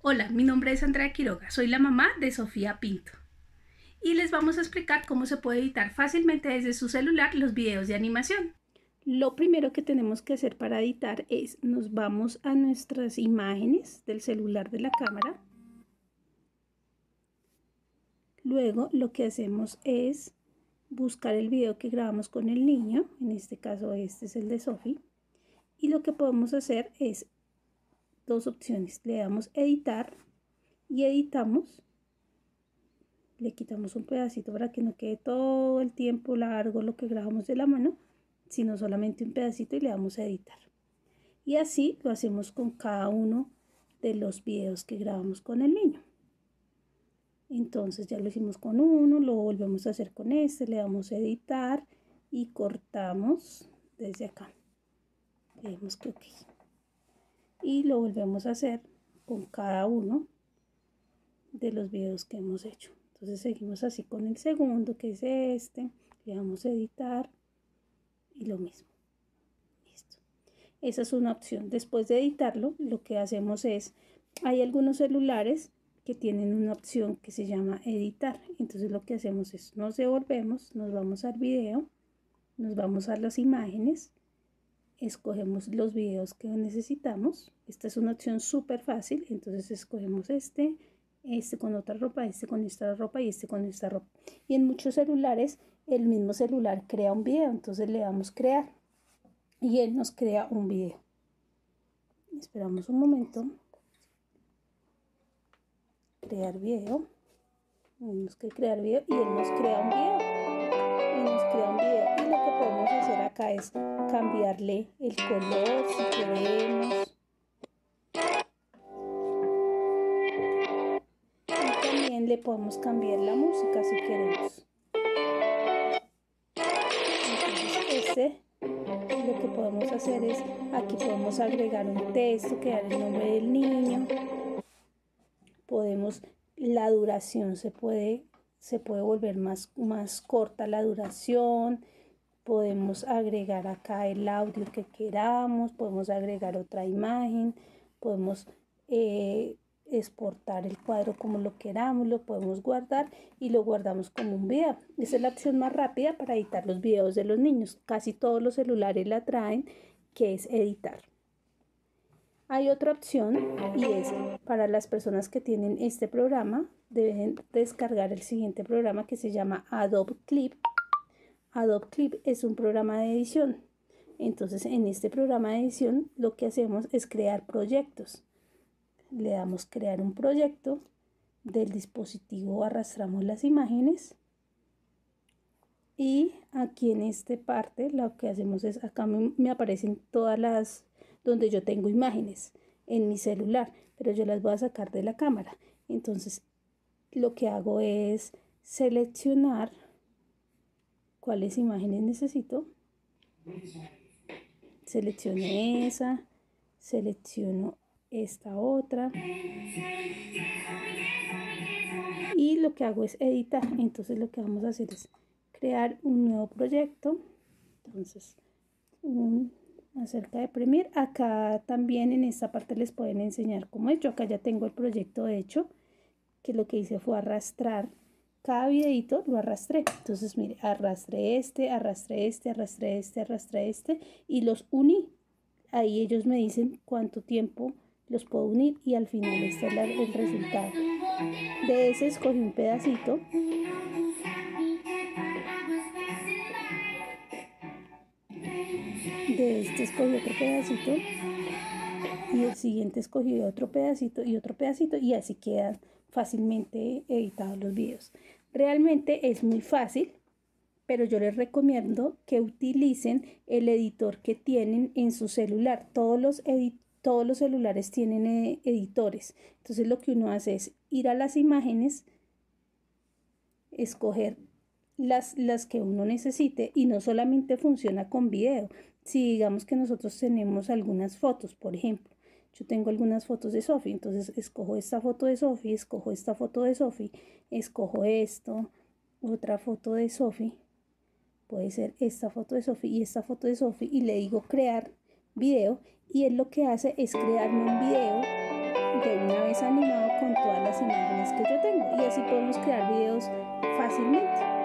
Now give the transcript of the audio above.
Hola, mi nombre es Andrea Quiroga, soy la mamá de Sofía Pinto y les vamos a explicar cómo se puede editar fácilmente desde su celular los videos de animación. Lo primero que tenemos que hacer para editar es nos vamos a nuestras imágenes del celular de la cámara. Luego lo que hacemos es buscar el video que grabamos con el niño, en este caso este es el de Sofía, y lo que podemos hacer es dos opciones, le damos editar y editamos, le quitamos un pedacito para que no quede todo el tiempo largo lo que grabamos de la mano, sino solamente un pedacito y le damos a editar. Y así lo hacemos con cada uno de los videos que grabamos con el niño. Entonces ya lo hicimos con uno, lo volvemos a hacer con este, le damos a editar y cortamos desde acá. Le damos que OK. Y lo volvemos a hacer con cada uno de los videos que hemos hecho. Entonces seguimos así con el segundo, que es este, le damos a editar y lo mismo. Listo. Esa es una opción. Después de editarlo, lo que hacemos es, hay algunos celulares que tienen una opción que se llama editar. Entonces lo que hacemos es, nos devolvemos, nos vamos al video, nos vamos a las imágenes, escogemos los videos que necesitamos. Esta es una opción súper fácil, entonces escogemos este con otra ropa, este con esta ropa y este con esta ropa. Y en muchos celulares el mismo celular crea un video, entonces le damos crear y él nos crea un video. Esperamos un momento. Crear video. Tenemos que crear video y él nos crea un video. Y nos crea un video. Y lo que podemos hacer acá es cambiarle el color si queremos. Y también le podemos cambiar la música si queremos. Entonces lo que podemos hacer es, aquí podemos agregar un texto que da el nombre del niño. Podemos, la duración se puede volver más corta la duración. Podemos agregar acá el audio que queramos, podemos agregar otra imagen, podemos exportar el cuadro como lo queramos, lo podemos guardar y lo guardamos como un video. Esa es la opción más rápida para editar los videos de los niños. Casi todos los celulares la traen, que es editar. Hay otra opción y es para las personas que tienen este programa, deben descargar el siguiente programa que se llama Adobe Clip. Adobe Clip es un programa de edición. Entonces en este programa de edición lo que hacemos es crear proyectos. Le damos crear un proyecto, del dispositivo arrastramos las imágenes y aquí en esta parte lo que hacemos es, acá me aparecen todas las donde yo tengo imágenes en mi celular, pero yo las voy a sacar de la cámara. Entonces lo que hago es seleccionar cuáles imágenes necesito. Selecciono esa, selecciono esta otra y lo que hago es editar. Entonces lo que vamos a hacer es crear un nuevo proyecto. Entonces acerca de Premiere, acá también en esta parte les pueden enseñar cómo es. Yo acá ya tengo el proyecto hecho, que lo que hice fue arrastrar cada videito, lo arrastré. Entonces mire, arrastré este, arrastré este, arrastré este, arrastré este y los uní. Ahí ellos me dicen cuánto tiempo los puedo unir y al final este es el resultado. De ese escogí un pedacito. De este escogí otro pedacito y el siguiente escogí otro pedacito y así quedan fácilmente editados los videos. Realmente es muy fácil, pero yo les recomiendo que utilicen el editor que tienen en su celular. Todos los celulares tienen editores. Entonces lo que uno hace es ir a las imágenes, escoger las que uno necesite y no solamente funciona con video. Si digamos que nosotros tenemos algunas fotos, por ejemplo, yo tengo algunas fotos de Sofía, entonces escojo esta foto de Sofía, escojo esta foto de Sofía, escojo esto, otra foto de Sofía, puede ser esta foto de Sofía y esta foto de Sofía y le digo crear video y él lo que hace es crearme un video de una vez animado con todas las imágenes que yo tengo, y así podemos crear videos fácilmente.